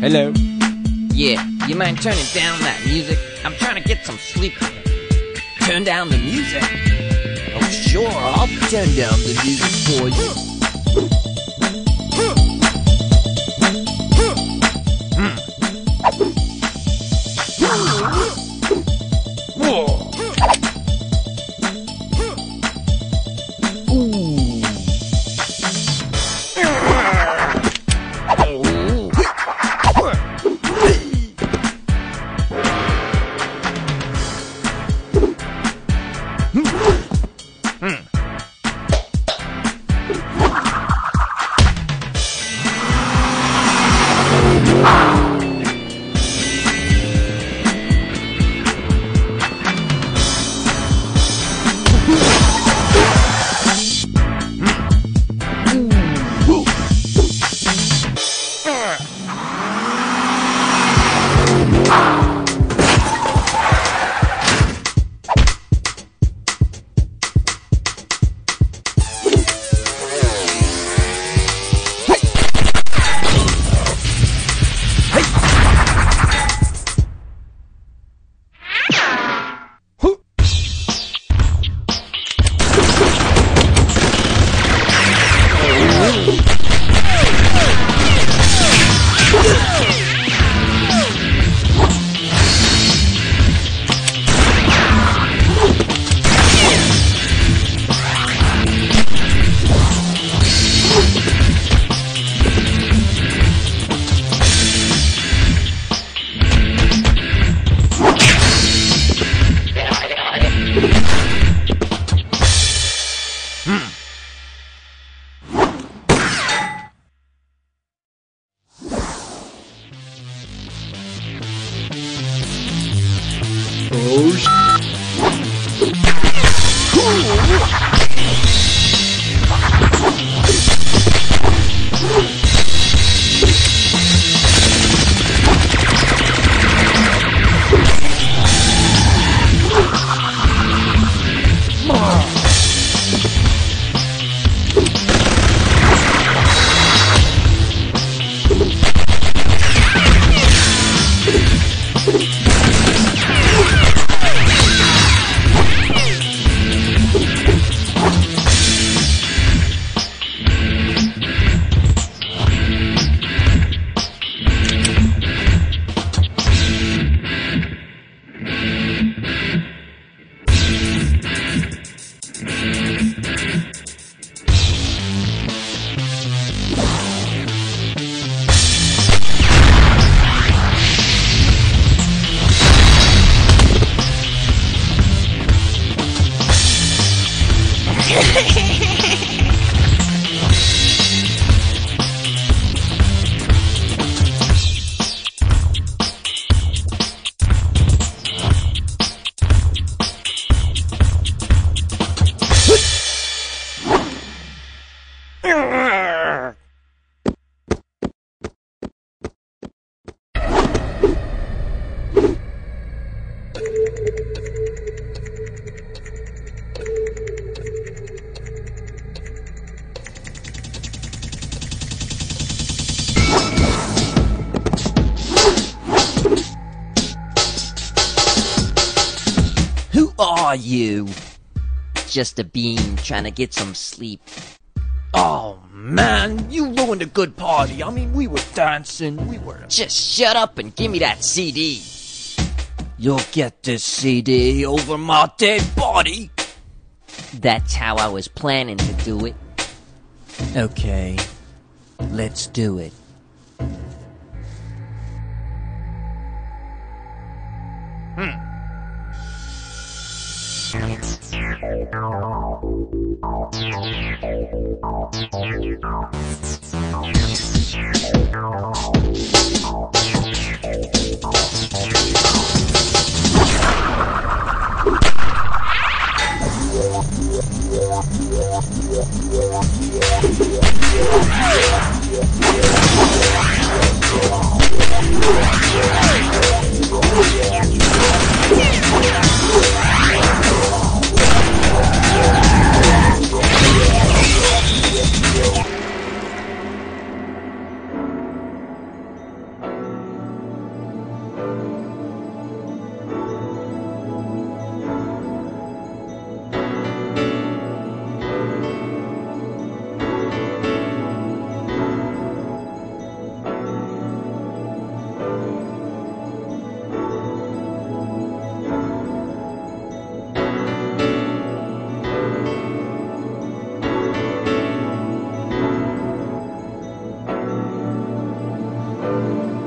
Hello. Yeah, you mind turning down that music? I'm trying to get some sleep. Turn down the music? Oh, sure, I'll turn down the music for you. Who are you? Just a bean trying to get some sleep. Oh, man, you ruined a good party. I mean, we were dancing, we were... Just shut up and give me that CD. You'll get this CD over my dead body. That's how I was planning to do it. Okay, let's do it. you.